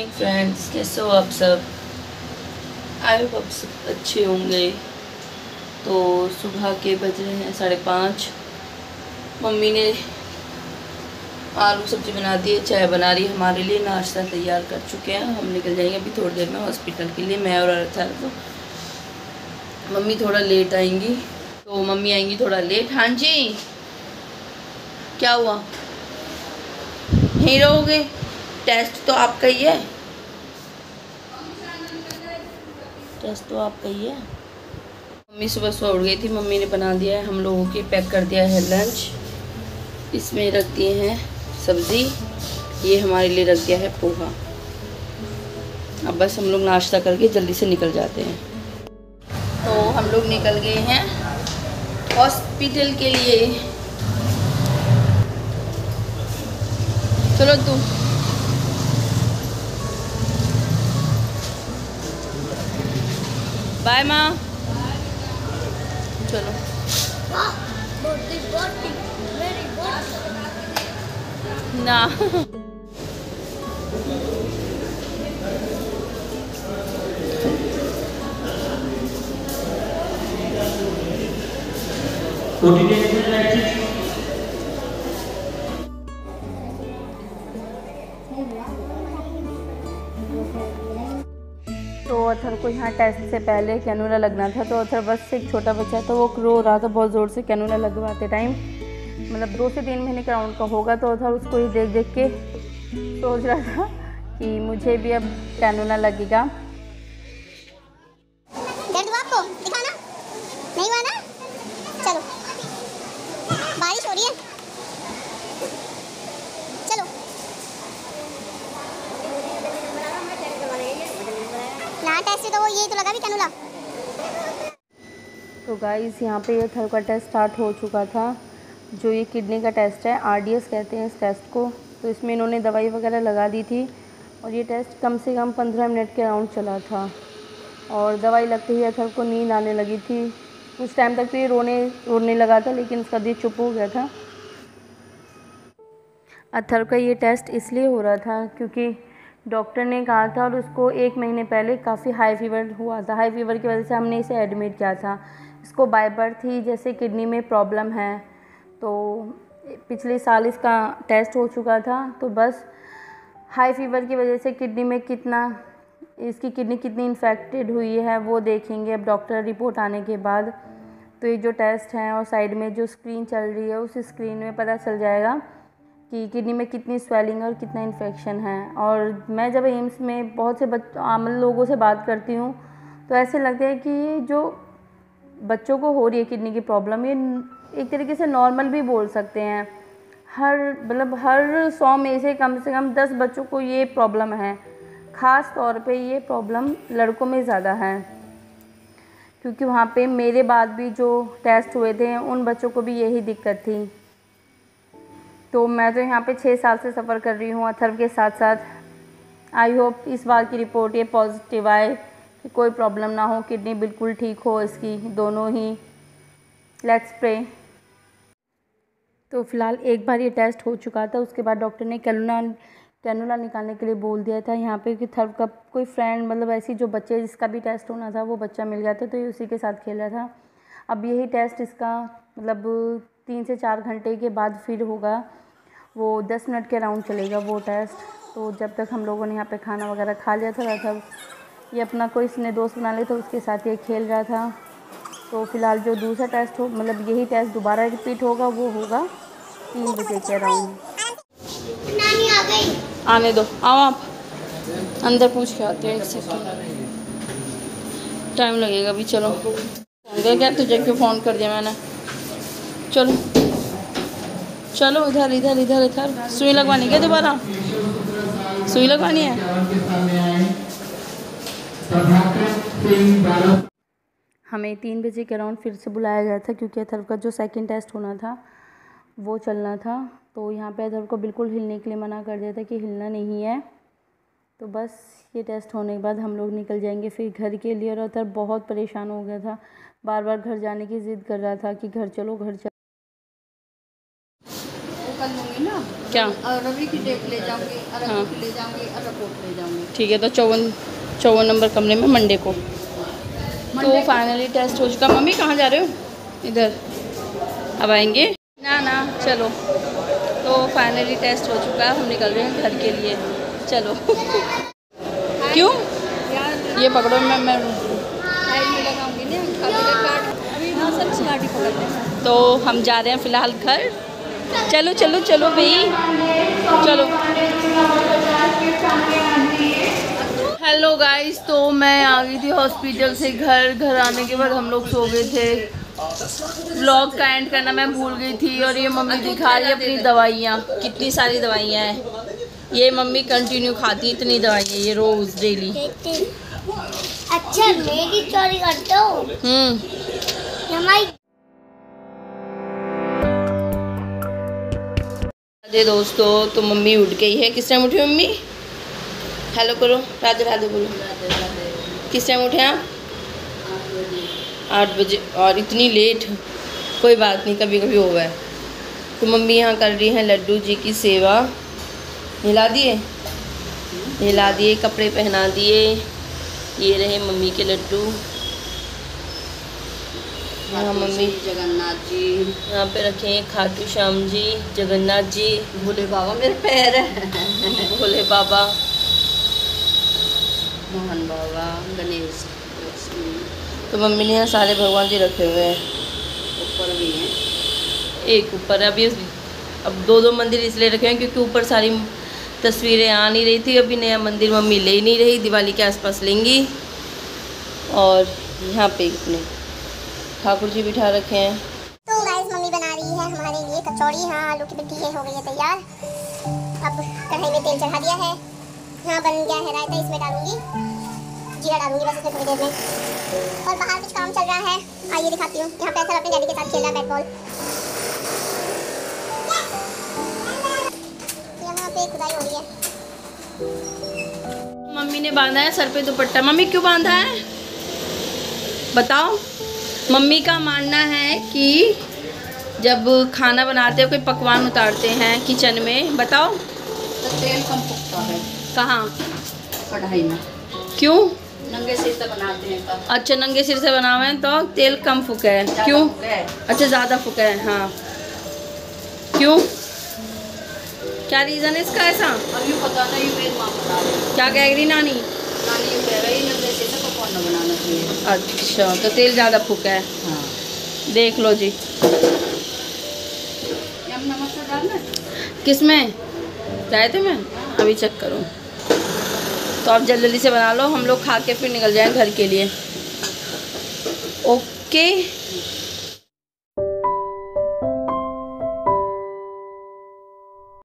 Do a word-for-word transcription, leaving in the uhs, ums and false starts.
Morning friends, कैसे हो आप सब। आई होप आप सब अच्छे होंगे। तो सुबह के बज रहे हैं साढ़े पाँच। मम्मी ने आलू सब्ज़ी बना दी है, चाय बना रही है हमारे लिए, नाश्ता तैयार कर चुके हैं। हम निकल जाएंगे अभी थोड़ी देर में हॉस्पिटल के लिए, मैं और अर्थर। तो मम्मी थोड़ा लेट आएंगी, तो मम्मी आएंगी थोड़ा लेट। हाँ जी, क्या हुआ? नहीं रहोगे? टेस्ट तो आपका ही है, टेस्ट तो आपका ही है। मम्मी सुबह सुबह उठ गई थी, मम्मी ने बना दिया है हम लोगों के, पैक कर दिया है लंच। इसमें रख दिए हैं सब्ज़ी, ये हमारे लिए रख दिया है पोहा। अब बस हम लोग नाश्ता करके जल्दी से निकल जाते हैं। तो हम लोग निकल गए हैं हॉस्पिटल के लिए। चलो तू बाय माँ। चलो ना तो अथर को यहाँ टेस्ट से पहले कैनुला लगना था। तो अथर बस से एक छोटा बच्चा था, वो रो रहा था बहुत ज़ोर से कैनुला लगवाते टाइम। मतलब दो से तीन महीने के राउंड का होगा। तो अथर उसको ही देख देख के सोच रहा था कि मुझे भी अब कैनुला लगेगा। आपको दिखाना नहीं हुआ ना? चलो, बारिश हो रही है, चलो। ना टेस्ट तो वो यही तो लगा भी कैनुला। तो गाइस यहाँ पे ये थर का टेस्ट स्टार्ट हो चुका था, जो ये किडनी का टेस्ट है, आर डी एस कहते हैं इस टेस्ट को। तो इसमें इन्होंने दवाई वगैरह लगा दी थी और ये टेस्ट कम से कम पंद्रह मिनट के राउंड चला था। और दवाई लगते ही अथर को नींद आने लगी थी। उस टाइम तक तो ये रोने रोने लगा था, लेकिन उसका दिल चुप हो गया था। अथर का ये टेस्ट इसलिए हो रहा था क्योंकि डॉक्टर ने कहा था, और उसको एक महीने पहले काफ़ी हाई फीवर हुआ था। हाई फीवर की वजह से हमने इसे एडमिट किया था। इसको बाय बर्थ ही जैसे किडनी में प्रॉब्लम है। तो पिछले साल इसका टेस्ट हो चुका था। तो बस हाई फीवर की वजह से किडनी में कितना इसकी किडनी कितनी इन्फेक्टेड हुई है वो देखेंगे अब डॉक्टर रिपोर्ट आने के बाद। तो ये जो टेस्ट है और साइड में जो स्क्रीन चल रही है, उस स्क्रीन में पता चल जाएगा कि किडनी में कितनी स्वेलिंग और कितना इन्फेक्शन है। और मैं जब एम्स में बहुत से बच आम लोगों से बात करती हूँ तो ऐसे लगता है कि ये जो बच्चों को हो रही है किडनी की प्रॉब्लम, ये एक तरीके से नॉर्मल भी बोल सकते हैं। हर मतलब हर सौ में से कम से कम दस बच्चों को ये प्रॉब्लम है। ख़ास तौर पे ये प्रॉब्लम लड़कों में ज़्यादा है, क्योंकि वहाँ पे मेरे बाद भी जो टेस्ट हुए थे उन बच्चों को भी यही दिक्कत थी। तो मैं तो यहाँ पे छः साल से सफ़र कर रही हूँ अथर्व के साथ साथ। आई होप इस बार की रिपोर्ट ये पॉजिटिव आए कि कोई प्रॉब्लम ना हो, किडनी बिल्कुल ठीक हो इसकी दोनों ही। Let's pray. तो फ़िलहाल एक बार ये टेस्ट हो चुका था, उसके बाद डॉक्टर ने कैनुला कैनुला निकालने के लिए बोल दिया था यहाँ पे कि थर्व का कोई फ्रेंड, मतलब ऐसी जो बच्चे जिसका भी टेस्ट होना था वो बच्चा मिल गया था, तो ये उसी के साथ खेल रहा था। अब यही टेस्ट इसका मतलब तीन से चार घंटे के बाद फिर होगा। वो दस मिनट के राउंड चलेगा वो टेस्ट। तो जब तक हम लोगों ने यहाँ पे खाना वगैरह खा लिया था तब ये अपना कोई इसने दोस्त बना लिया था, उसके साथ ये खेल रहा था। तो फ़िलहाल जो दूसरा टेस्ट हो मतलब यही टेस्ट दोबारा रिपीट होगा, वो होगा तीन बजे के राउंड। आने दो, आओ आप अंदर पूछ के आते हैं, एक सेकंड टाइम लगेगा अभी। चलो क्या तुझे क्यों फ़ोन कर दिया मैंने। चलो चलो इधर इधर इधर इधर। सुई लगवानी क्या दोबारा? सुई लगवानी है। हमें तीन बजे के अराउंड फिर से बुलाया गया था, क्योंकि अथर्व का जो सेकंड टेस्ट होना था वो चलना था। तो यहाँ पे अथर्व को बिल्कुल हिलने के लिए मना कर दिया था कि हिलना नहीं है। तो बस ये टेस्ट होने के बाद हम लोग निकल जाएंगे फिर घर के लिए। और अथर्व बहुत परेशान हो गया था, बार बार घर जाने की ज़िद कर रहा था कि घर चलो घर चलो। जाऊंगी ना। क्या? रवि की डेट ले जाऊंगी, अरब हाँ। की ले जाऊंगी, रिपोर्ट ले जाऊंगी। ठीक है, तो चौवन चौवन नंबर कमरे में मंडे को। तो फाइनली टेस्ट हो चुका। मम्मी कहाँ जा रहे हो? इधर। अब आएंगे ना ना, चलो। तो फाइनली टेस्ट हो चुका है, हम निकल रहे हैं घर के लिए। चलो। क्यों? ये पकड़ो, मैं मैं लगाऊंगी ना अभी। हाँ, सब गाड़ी पकड़ते हैं। तो हम जा रहे हैं फ़िलहाल घर। चलो चलो चलो भाई, चलो। हेलो गाइस, तो मैं आ गई थी हॉस्पिटल से घर। घर आने के बाद हम लोग सो गए थे। व्लॉग का एंड करना मैं भूल गई थी। और ये मम्मी दिखा रही है अपनी दवाइयाँ। कितनी सारी दवाइयाँ हैं। ये मम्मी कंटिन्यू खाती है इतनी दवाइयाँ, ये रोज़ डेली। अच्छा, मेरी चोरी करते हो? हम्म। अरे दोस्तों, तो मम्मी उठ गई है। किस टाइम उठी मम्मी? हेलो करो, राधे राधे बोलो। किस टाइम उठे आप? आठ बजे। और इतनी लेट? कोई बात नहीं, कभी कभी होगा है। तो मम्मी यहाँ कर रही हैं लड्डू जी की सेवा। हिला दिए हिला दिए कपड़े पहना दिए। ये रहे मम्मी के लड्डू। यहाँ मम्मी जगन्नाथ जी यहाँ पे रखे हैं, खाटू श्याम जी, जगन्नाथ जी, भोले बाबा मेरे पैर है, भोले बाबा, मोहन बाबा, गणेश। तो मम्मी ने यहाँ सारे भगवान जी रखे हुए हैं। ऊपर भी हैं, एक ऊपर। अभी अब दो दो मंदिर इसलिए रखे हैं क्योंकि ऊपर सारी तस्वीरें आ नहीं रही थी। अभी नया मंदिर मम्मी ले नहीं रही, दिवाली के आसपास लेंगी। और यहाँ पे अपने ठाकुर जी बिठा रखे हैं। तो गाइस, मम्मी बना रही है हमारे लिए कचौड़ी। हाँ, आलू की पिट्ठी है, हो गई है तैयार। अब कढ़ाई में तेल चढ़ा दिया है। यहाँ बन गया है रायता, इसमें डालूंगी जीरा, डालूंगी बस इसमें थोड़ी देर में। और बाहर कुछ काम चल रहा है, आइए दिखाती हूँ। यहाँ पे अपने डैडी के साथ खेल रहा है बैट बॉल। यहाँ पे खुदाई हो रही है। मम्मी ने बांधा है सर पे दुपट्टा। मम्मी क्यों बांधा है बताओ? मम्मी का मानना है कि जब खाना बनाते हो, कोई पकवान उतारते हैं किचन में, बताओ तो तेल कम फूकता है। कहाँ? कढ़ाई में। क्यों? नंगे सिर से बनाते हैं तब। अच्छा, नंगे सिर से बनावे हैं तो तेल कम फूका है। क्यों? अच्छा, ज़्यादा फूका है। हाँ, क्यों? क्या रीज़न है इसका ऐसा? अभी पता नहीं, मेरी माँ बता रही। क्या कह रही नानी? नानी ये कह रही नंगे सिर से पकवान न बनाना चाहिए। अच्छा, तो तेल ज़्यादा फूका है। हाँ, देख लो जी। हम नमक तो डालना किस में? रायते में? अभी चेक करो। तो आप जल्दी जल्दी से बना लो, हम लोग खा के फिर निकल जाएं घर के लिए। ओके।